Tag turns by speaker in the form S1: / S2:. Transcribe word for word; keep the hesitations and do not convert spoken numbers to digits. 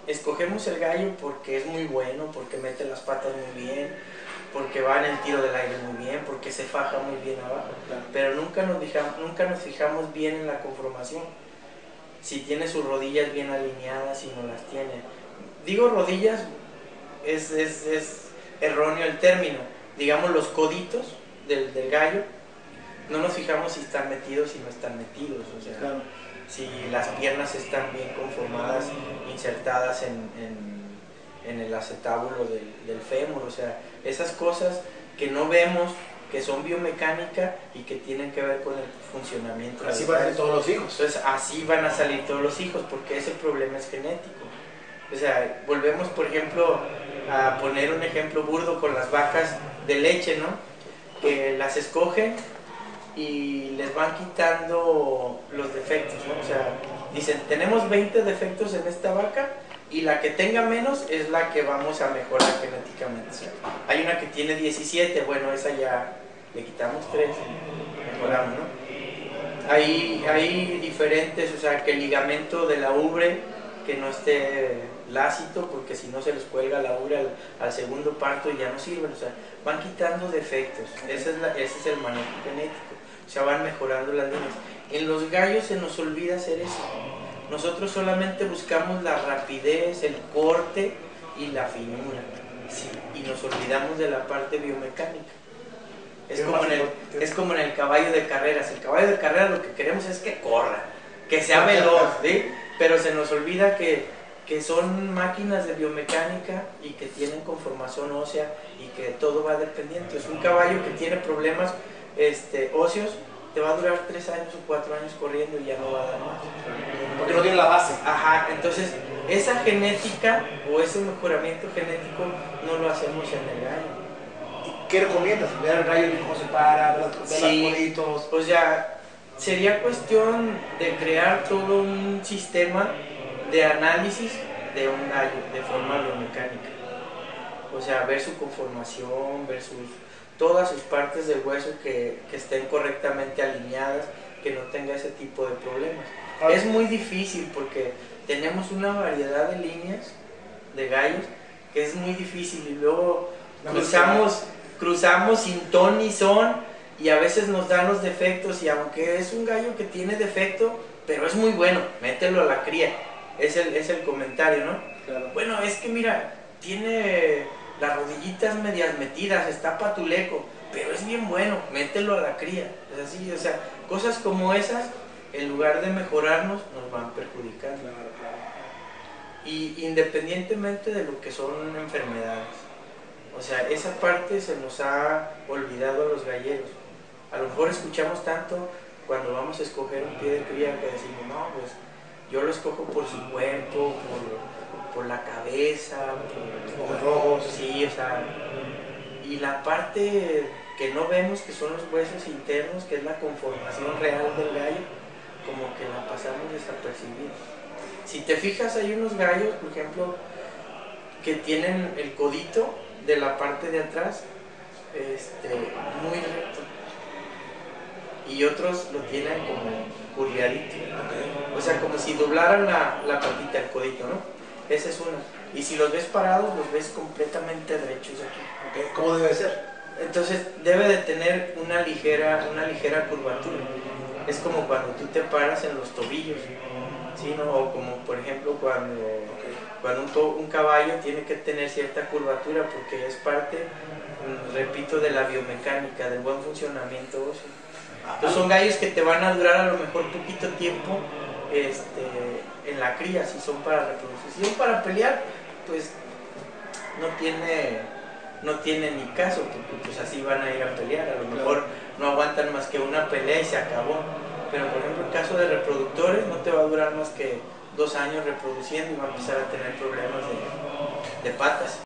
S1: Escogemos el gallo porque es muy bueno, porque mete las patas muy bien, porque va en el tiro del aire muy bien, porque se faja muy bien abajo.
S2: Claro.
S1: Pero nunca nos, fijamos, nunca nos fijamos bien en la conformación. Si tiene sus rodillas bien alineadas, si no las tiene. Digo rodillas, es, es, es erróneo el término. Digamos los coditos del, del gallo, no nos fijamos si están metidos o si no están metidos. O sea,
S2: Claro.
S1: si las piernas están bien conformadas, insertadas en, en, en el acetábulo del, del fémur. O sea, esas cosas que no vemos, que son biomecánica y que tienen que ver con el funcionamiento.
S2: Así van a salir todos los hijos.
S1: Entonces así van a salir todos los hijos, porque ese problema es genético. O sea, volvemos por ejemplo a poner un ejemplo burdo con las vacas de leche, ¿no? Que las escogen y les van quitando los defectos, ¿no? O sea, dicen, tenemos veinte defectos en esta vaca y la que tenga menos es la que vamos a mejorar genéticamente. O sea, hay una que tiene diecisiete, bueno, esa ya le quitamos tres, mejoramos, ¿no? Hay, hay diferentes, o sea, que el ligamento de la ubre que no esté lácito, porque si no se les cuelga la ubre al, al segundo parto y ya no sirven. O sea, van quitando defectos. Ese es, la, ese es el manejo genético. O sea, van mejorando las líneas. En los gallos se nos olvida hacer eso. Nosotros solamente buscamos la rapidez, el corte y la finura. Sí, y nos olvidamos de la parte biomecánica. Es como, en el, es como en el caballo de carreras. El caballo de carreras lo que queremos es que corra, que sea veloz, ¿sí? Pero se nos olvida que, que son máquinas de biomecánica y que tienen conformación ósea y que todo va dependiendo. Entonces, un caballo que tiene problemas este, óseos te va a durar tres años o cuatro años corriendo y ya no va a dar más.
S2: Porque no tiene la base.
S1: Ajá, entonces esa genética o ese mejoramiento genético no lo hacemos en el gallo.
S2: ¿Qué recomiendas? Ver el gallo, cómo se para, ver, ver
S1: Sí,
S2: los coditos.
S1: O sea, sería cuestión de crear todo un sistema de análisis de un gallo de forma biomecánica. O sea, ver su conformación, ver sus, todas sus partes del hueso que, que estén correctamente alineadas, que no tenga ese tipo de problemas. Ah. Es muy difícil porque tenemos una variedad de líneas de gallos que es muy difícil y luego no cruzamos, cruzamos sin ton ni son y a veces nos dan los defectos y aunque es un gallo que tiene defecto, pero es muy bueno, mételo a la cría. Es el, es el comentario, ¿no?
S2: Claro.
S1: Bueno, es que mira, tiene las rodillitas medias metidas, está patuleco, pero es bien bueno, mételo a la cría. Es así, o sea, cosas como esas, en lugar de mejorarnos, nos van perjudicando.
S2: Claro, claro.
S1: Y independientemente de lo que son enfermedades. O sea, esa parte se nos ha olvidado a los galleros. A lo mejor escuchamos tanto cuando vamos a escoger un pie de cría que decimos, no, pues yo lo escojo por su cuerpo, por, por la cabeza, por
S2: los ojos.
S1: Sí, o sea, y la parte que no vemos, que son los huesos internos, que es la conformación real del gallo, como que la pasamos desapercibida. Si te fijas, hay unos gallos, por ejemplo, que tienen el codito de la parte de atrás este, muy recto y otros lo tienen como curviadito, o sea, como si doblaran la, la patita, el codito, ¿no? Esa es una. Y si los ves parados, los ves completamente derechos aquí.
S2: Okay. ¿Cómo debe ser?
S1: Entonces debe de tener una ligera, una ligera curvatura. Es como cuando tú te paras en los tobillos, ¿sí? ¿No? O como por ejemplo cuando, okay. cuando un, to, un caballo tiene que tener cierta curvatura porque es parte, repito, de la biomecánica, del buen funcionamiento óseo. Entonces son gallos que te van a durar a lo mejor poquito tiempo este, en la cría, si son para reproducir. Si son para pelear, pues no tiene, no tiene ni caso, porque pues así van a ir a pelear. A lo mejor no aguantan más que una pelea y se acabó. Pero por ejemplo, en caso de reproductores, no te va a durar más que dos años reproduciendo y va a empezar a tener problemas de, de patas.